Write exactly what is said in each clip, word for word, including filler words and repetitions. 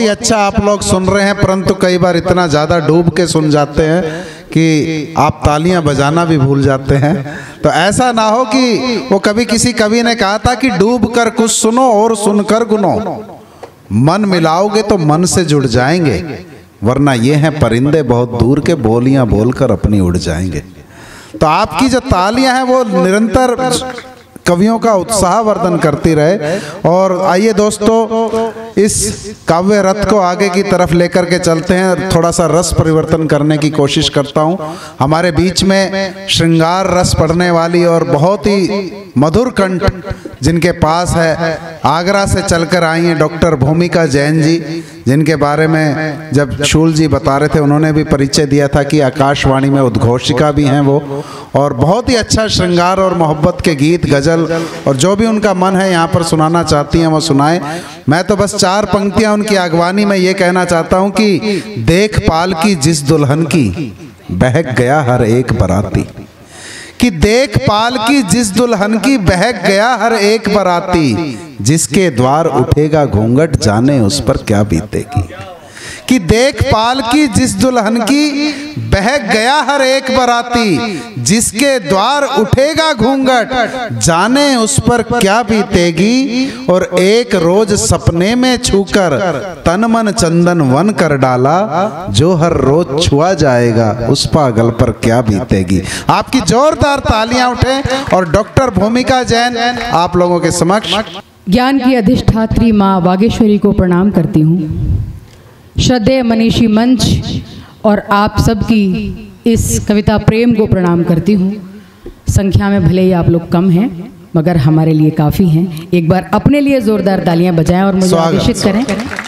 ही अच्छा आप लोग सुन रहे हैं, परंतु कई बार इतना ज़्यादा डूब के सुन जाते हैं कि आप तालियां बजाना भी भूल जाते हैं। तो ऐसा ना हो कि वो कभी किसी कवि ने कहा था कि डूब कर कुछ सुनो और सुनकर गुनो, मन मिलाओगे तो मन से जुड़ जाएंगे, वरना ये हैं परिंदे बहुत दूर के, बोलियां बोलकर अपनी उड़ जाएंगे। तो आपकी जो तालियां हैं वो निरंतर कवियों का उत्साहवर्धन करती रहे। और आइए दोस्तों, इस काव्य रथ को आगे की तरफ लेकर के चलते हैं। थोड़ा सा रस परिवर्तन करने की कोशिश करता हूं। हमारे बीच में श्रृंगार रस पढ़ने वाली और बहुत ही मधुर कंठ जिनके पास है, आगरा से चलकर आई हैं डॉक्टर भूमिका जैन जी, जिनके बारे में जब शूल जी बता रहे थे उन्होंने भी परिचय दिया था कि आकाशवाणी में उद्घोषिका भी हैं वो, और बहुत ही अच्छा श्रृंगार और मोहब्बत के गीत, गजल और जो भी उनका मन है यहाँ पर सुनाना चाहती हैं वो सुनाएं। मैं तो बस चार पंक्तियां उनकी अगवानी में ये कहना चाहता हूँ कि देख पाल की जिस दुल्हन की बहक गया हर एक बराती, कि देख पाल की जिस दुल्हन की बहक गया हर एक बराती, जिसके द्वार उठेगा घूंघट जाने उस पर क्या बीतेगी। कि देख पाल की जिस दुल्हन की बहक गया हर एक बराती, जिसके द्वार उठेगा घूंघट जाने उस पर क्या बीतेगी। और एक रोज सपने में छूकर तन मन चंदन वन कर डाला, जो हर रोज छुआ जाएगा उस पागल पर क्या बीतेगी। आपकी जोरदार तालियां उठें और डॉक्टर भूमिका जैन आप लोगों के समक्ष। ज्ञान की अधिष्ठात्री माँ वागेश्वरी को प्रणाम करती हूँ, श्रद्धेय मनीषी मंच और आप सबकी इस कविता प्रेम को प्रणाम करती हूँ। संख्या में भले ही आप लोग कम हैं, मगर हमारे लिए काफ़ी हैं। एक बार अपने लिए ज़ोरदार तालियां बजाएं और मुझे आकर्षित करें,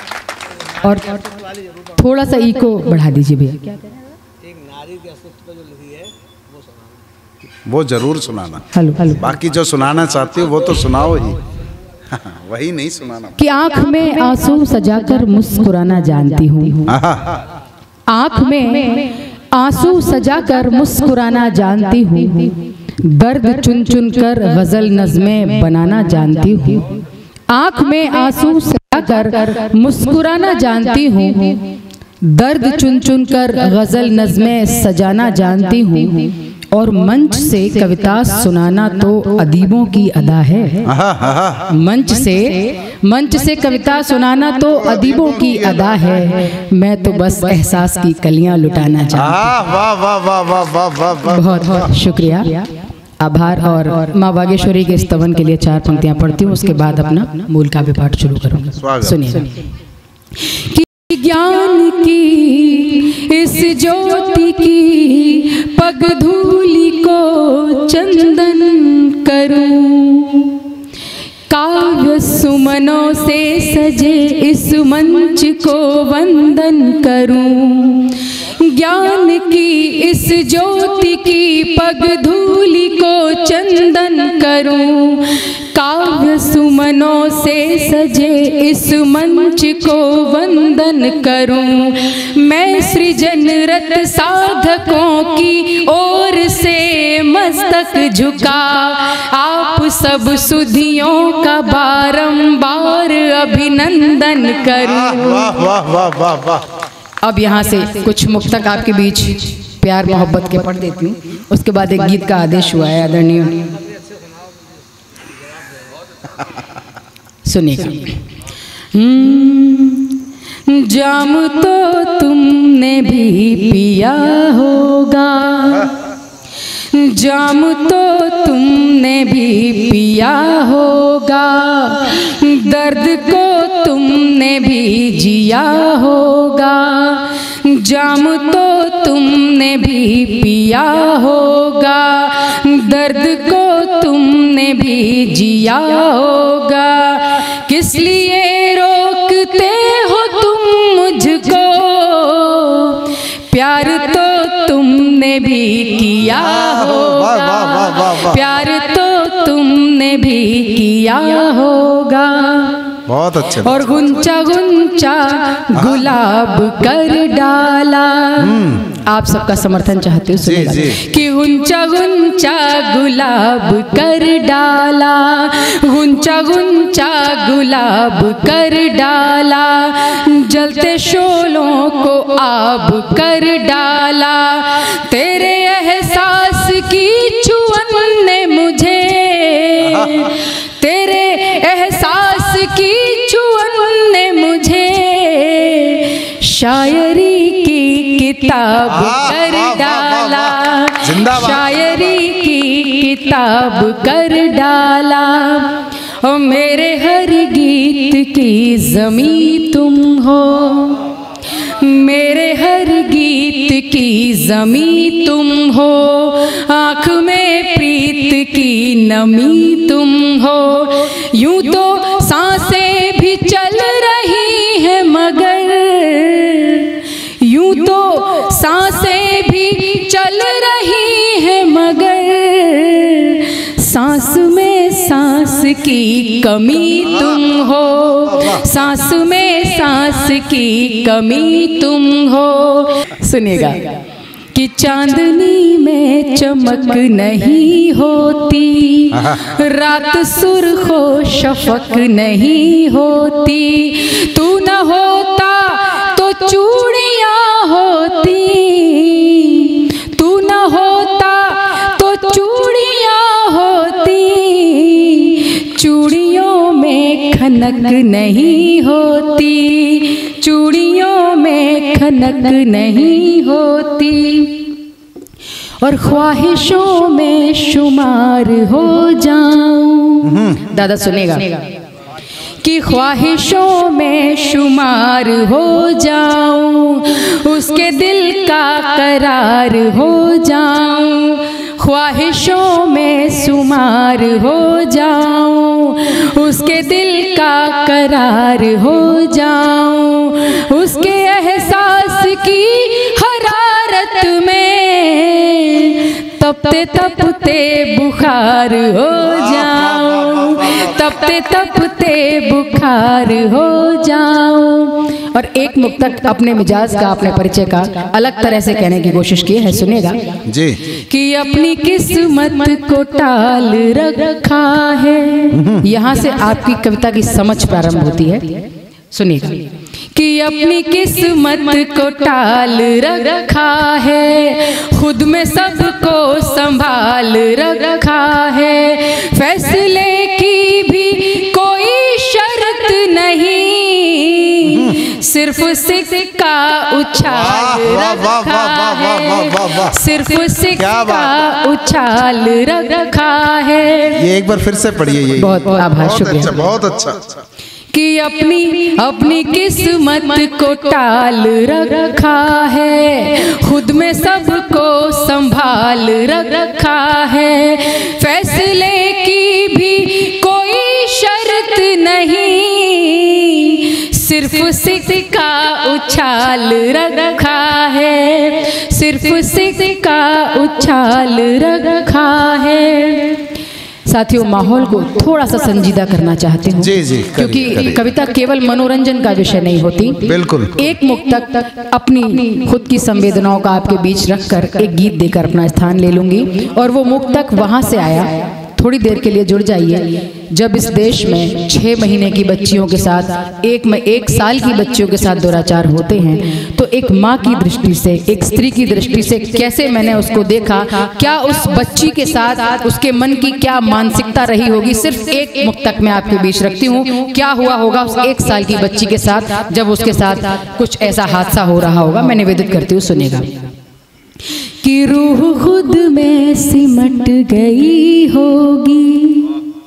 और थोड़ा सा इको बढ़ा दीजिए भैया। वो जरूर सुनाना। Hello hello. बाकी जो सुनाना चाहती हो वो तो सुनाओ ही, वही नहीं सुनाना। कि आंख में आंसू सजाकर मुस्कुराना जानती हूँ, आंख में आंसू सजाकर मुस्कुराना जानती हूँ, दर्द चुन चुन कर गजल नज़में बनाना जानती हूँ। आंख में आंसू सजाकर मुस्कुराना जानती हूँ, दर्द चुन चुन कर गजल नज़में सजाना जानती हूँ। और मंच से कविता सुनाना तो अदीबों की अदा है। मंच से मंच से कविता सुनाना तो अदीबों की अदा है। मैं तो बस एहसास की कलियां लुटाना चाहती हूँ। बहुत बहुत शुक्रिया, आभार। और माँ वागेश्वरी के स्तवन के लिए चार पंक्तियां पढ़ती हूँ, उसके बाद अपना मूल काव्य पाठ शुरू करूँगा। सुनिए। ज्ञान की इस ज्योति की पग धूलि को चंदन करूं, काव्य सुमनों से सजे इस मंच को वंदन करूं। ज्ञान की इस ज्योति की पग धूलि को चंदन करूं, काव्य सुमनों से सजे इस मंच को वंदन करूं। मैं सृजनरत साधकों की ओर से मस्तक झुका, आप सब सुधियों का बारंबार अभिनंदन करूं। वाह वाह वाह वाह वाह। अब यहाँ से कुछ मुक्तक आपके बीच प्यार मोहब्बत के पढ़ देती हूँ, उसके बाद एक गीत का आदेश हुआ है आदरणीय, सुनिएगा। जाम तो तुमने भी पिया होगा, जाम तो तुमने भी पिया होगा, दर्द को तुमने भी जिया होगा, जाम तो तुमने भी पिया होगा, दर्द को तुमने भी जिया होगा। किस लिए रोकते हो तुम मुझको, प्यार तो तुमने भी किया होगा, प्यार तो तुमने भी किया होगा। बहुत अच्छे। और गुंचा गुंचा गुलाब कर डाला, आप सबका समर्थन चाहती हूँ, सुनिएगा। कि गुंचा गुंचा गुलाब कर डाला, गुंचा गुंचा गुलाब कर डाला, जलते शोलों को आब कर डाला, तेरे एहसास की छुअन ने मुझे, तेरे एहसास की छुअन ने मुझे शायरी की किताब कर डाला, शायरी की किताब कर डाला। ओ मेरे हर गीत की ज़मीं तुम हो, मेरे हर गीत की ज़मीं तुम हो, आँख में प्रीत की नमी तुम हो। यूं तो सांसें भी चल रही हैं मगर, यूं तो सांसें भी चल रही हैं मगर, सांस में सांस की कमी तुम हो, सांस में सांस की कमी तुम हो। सुनिएगा। कि चांदनी में चमक नहीं होती, रात सुर्खो शफक नहीं होती, तू न होता तो चूड़ियाँ होती, तू न होता तो चूड़ियाँ होती, चूड़ियों में खनक नहीं होती, चूड़ियों में खनक नहीं होती, और ख्वाहिशों में शुमार हो जाऊं। दादा सुनेगा। कि ख्वाहिशों में शुमार हो जाऊं, उसके दिल का करार हो जाऊं, ख्वाहिशों में शुमार हो जाऊं, उसके दिल का करार हो जाऊं, उसके एहसास की हरारत में तपते तपते बुखार हो जाऊं, तपते तपते बुखार हो जाऊं। और एक मुक्तक अपने मिजाज का, अपने परिचय का अलग तरह से कहने की कोशिश की है, सुनिएगा जी। कि अपनी किस्मत को टाल रखा है, यहाँ से आपकी कविता की समझ प्रारंभ होती है, सुनिएगा। कि अपनी किस्मत को टाल रखा है, खुद में सबको संभाल रखा है, फैसले की भी कोई शर्त नहीं, सिर्फ सिक्का उछाल रखा है, सिर्फ सिक्का उछाल रखा है। ये एक बार फिर से पढ़िए। ये बहुत आभार, शुक्रिया, बहुत अच्छा। कि अपनी अपनी किस्मत को टाल रखा है, खुद में सबको संभाल रखा है, फैसले की भी कोई शर्त नहीं, सिर्फ सिक्का उछाल रखा है, सिर्फ सिक्का उछाल रखा है। साथियों, माहौल को थोड़ा सा संजीदा करना चाहती हूँ, जी जी, क्योंकि करी, करी। कविता केवल मनोरंजन का विषय नहीं होती। बिल्कुल। एक मुक्तक अपनी खुद की संवेदनाओं का आपके बीच रखकर एक गीत देकर अपना स्थान ले लूंगी, और वो मुक्तक वहां से आया। थोड़ी देर के लिए जुड़ जाइए। जब इस देश में छः महीने की बच्चियों के साथ एक में एक साल की बच्चियों के साथ दुराचार होते हैं, तो एक माँ की दृष्टि से, एक स्त्री की दृष्टि से कैसे मैंने उसको देखा, क्या उस बच्ची के साथ उसके मन की क्या मानसिकता रही होगी, सिर्फ एक मुक्तक में आपके बीच रखती हूँ। क्या हुआ होगा उस एक साल की बच्ची के साथ जब उसके साथ कुछ ऐसा हादसा हो रहा होगा, मैं निवेदित करती हूँ, सुनेगा। कि रूह खुद में सिमट गई होगी,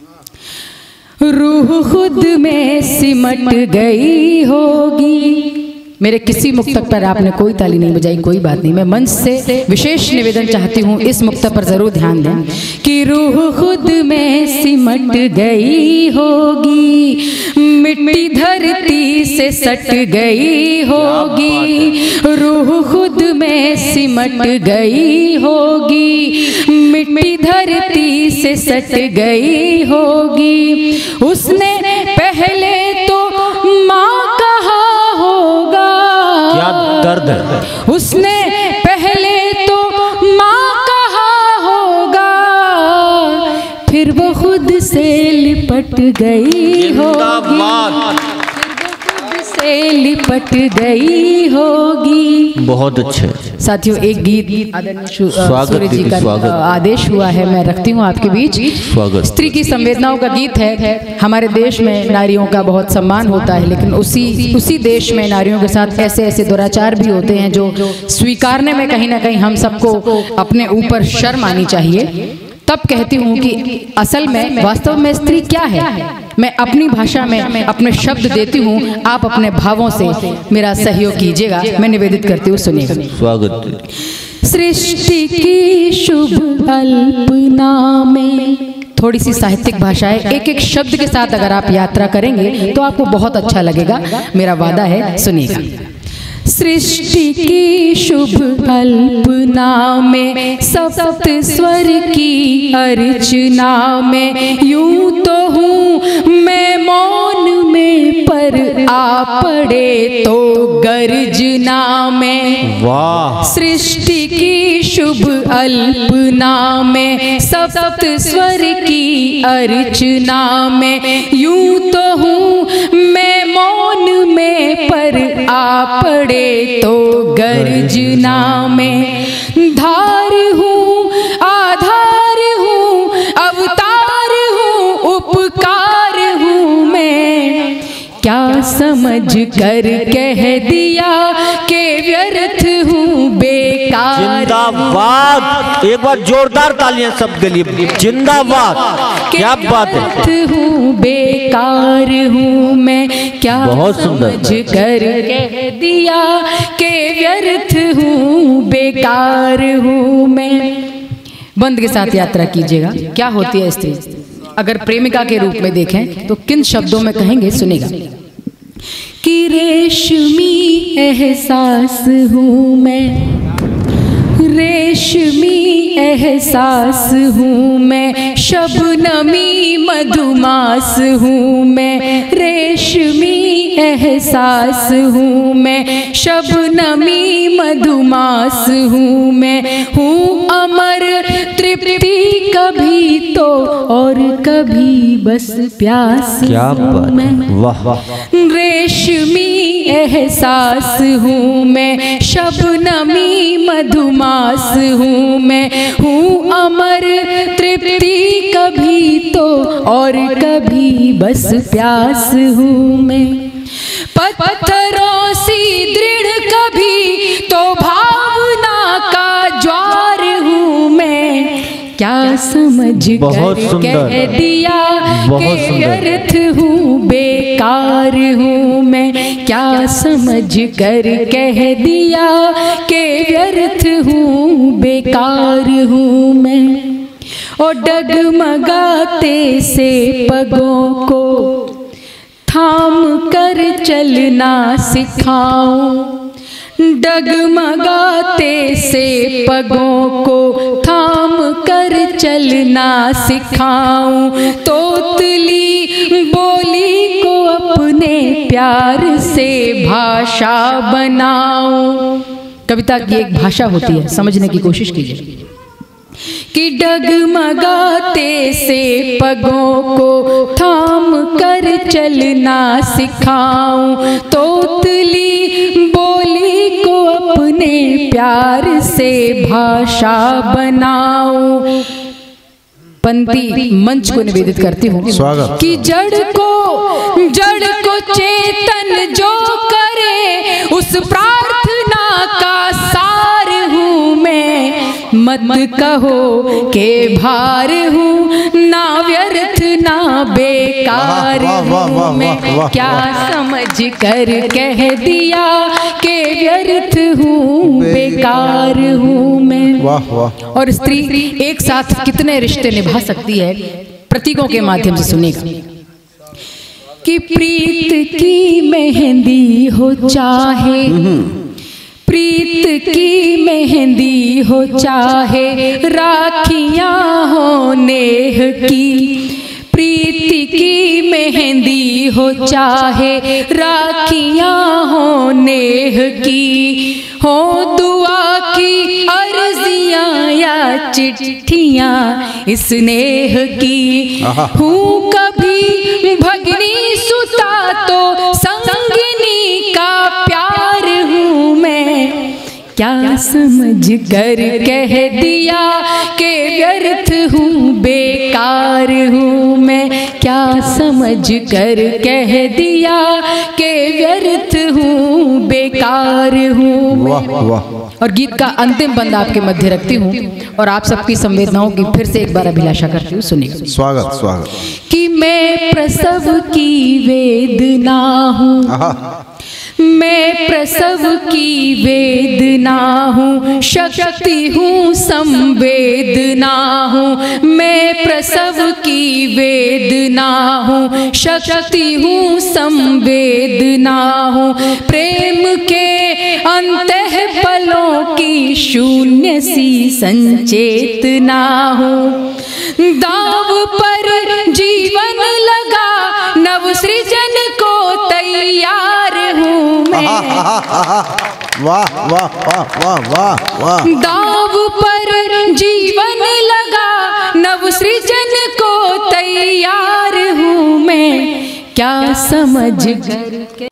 रूह खुद में सिमट गई होगी। मेरे किसी मुक्तक पर आपने कोई ताली नहीं बजाई, कोई बात नहीं, मैं मंच से विशेष निवेदन चाहती हूँ, इस मुक्तक पर जरूर ध्यान दें। कि रूह खुद में सिमट गई होगी, मिट्टी धरती से सट गई होगी, रूह खुद में सिमट गई होगी, मिट्टी धरती से सट गई होगी। उसने पहले तो माँ कहा होगा, क्या दर्द है, उसने पहले गई होगी, से लिपट गई होगी। बहुत अच्छे साथियों, एक गीत सूरज जी का आदेश हुआ है, मैं रखती हूँ आपके बीच। स्वागत। स्त्री की संवेदनाओं का गीत है। हमारे देश में नारियों का बहुत सम्मान होता है, लेकिन उसी उसी देश में नारियों के साथ ऐसे ऐसे दुराचार भी होते हैं जो स्वीकारने में कहीं ना कहीं हम सबको अपने ऊपर शर्म आनी चाहिए। तब कहती हूँ कि असल में वास्तव में स्त्री क्या है, मैं अपनी भाषा में अपने शब्द देती हूँ, आप अपने भावों से मेरा सहयोग कीजिएगा। मैं निवेदित करती हूँ, सुनिएगा। स्वागत। सृष्टि की शुभ अल्पना में, थोड़ी सी साहित्यिक भाषा है, एक एक शब्द के साथ अगर आप यात्रा करेंगे तो आपको बहुत अच्छा लगेगा, मेरा वादा है, सुनिएगा। सृष्टि की शुभ अल्पना में, सप्त स्वर की अर्चना में, यूं तो हूँ मैं मौन में, पर आ पड़े तो गर्जना में। वाह। सृष्टि की शुभ अल्पना में, सप्त स्वर की अर्चना में, यूं तो हूँ मैं मौन में, पर आ पड़े तो गर्जना में। धार हूँ, आधार हूँ, अवतार हूँ, उपकार हूँ मैं, क्या समझ कर कह दिया कि व्यर्थ हूँ बेकार। जिंदाबाद, एक बार जोरदार तालियां सबके लिए, जिंदाबाद। क्या बात है। व्यर्थ हूँ बेकार हूँ मैं, क्या बहुत सुंदर समझ कर कह दिया कि व्यर्थ हूँ बेकार हूँ मैं। बंद के साथ यात्रा कीजिएगा। क्या होती है स्त्री, अगर प्रेमिका के रूप में देखें तो किन शब्दों में कहेंगे, सुनेगा। कि रेशमी एहसास हूँ मैं, रेशमी एहसास हूँ मैं, शबनमी मधुमास हूँ मैं, रेशमी एहसास हूँ मैं, शबनमी मधुमास हूँ मैं, हूँ अमर तृप्ति कभी तो और कभी बस प्यास। क्या बात, वाह। रेशमी एहसास हूँ मैं, शबनमी मधुमास हूँ मैं, हूँ अमर तृप्ति कभी तो और कभी बस प्यास हूँ मैं। पत्थरों सी दृढ़ कभी तो भावना का ज्वार हूँ मैं, क्या समझ कर कह दिया कि व्यर्थ हूँ बेकार हूँ मैं, क्या समझ कर कह दिया कि व्यर्थ हूँ बेकार हूँ मैं। और डगमगाते से पगों को थाम कर चलना सिखाऊं, डगमगाते से पगों को थाम कर चलना सिखाऊं, तोतली बोली को अपने प्यार से भाषा बनाऊं। कविता की एक भाषा होती है, समझने की कोशिश कीजिए। कि डगमगाते से पगों को थाम कर चलना सिखाऊं, तोतली बोली को अपने प्यार से भाषा बनाऊं। पंक्ति मंच को निवेदित करती हूँ। स्वागत। कि जड़ को जड़ को चेतन जो करे, उस प्रार्थना का सार हूँ मैं, मत कहो के भार हूँ, ना व्यर्थ ना बेकार हूँ मैं, क्या समझ कर कह दिया कि व्यर्थ हूँ बेकार हूँ मैं। वाह वाह। और स्त्री एक साथ कितने रिश्ते निभा सकती है, प्रतीकों के माध्यम से सुनेगा। कि प्रीत की मेहंदी हो चाहे, प्रीत की मेहंदी हो चाहे, राखियां हो नेह की, प्रीति की मेहंदी हो चाहे, राखियां हो नेह की, हो दुआ की अर्जियां या चिट्ठियां इस नेह की, हूँ कभी क्या समझ कर कह दिया कि व्यर्थ हूँ बेकार हूँ मैं, क्या समझ कर कह दिया कि व्यर्थ हूँ बेकार हूँ मैं। और गीत का अंतिम बंद आपके मध्य रखती हूँ और आप सबकी संवेदनाओं की फिर से एक बार अभिलाषा करती हूँ, सुनिए। स्वागत स्वागत। कि मैं प्रसव की वेदना हूँ, मैं प्रसव की वेदना हूँ, शक्ति हूँ संवेदना हूँ। मैं प्रसव की वेदना हूँ, शक्ति हूँ संवेदना हूँ। प्रेम के अंतः पलों की शून्य सी संचेतना हूँ। दाव पर जीवन लगा नव सृजन को तैयार हूँ मैं। वाह वाह वाह वाह वाह वाह। दाव पर जीवन लगा नव सृजन को तैयार हूँ मैं, क्या समझ कर